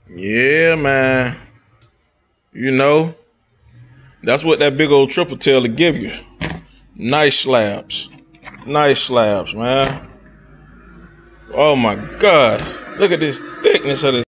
Yeah, man. You know, that's what that big old triple tail to give you. Nice slabs. Nice slabs, man. Oh my God. Look at this thickness of this.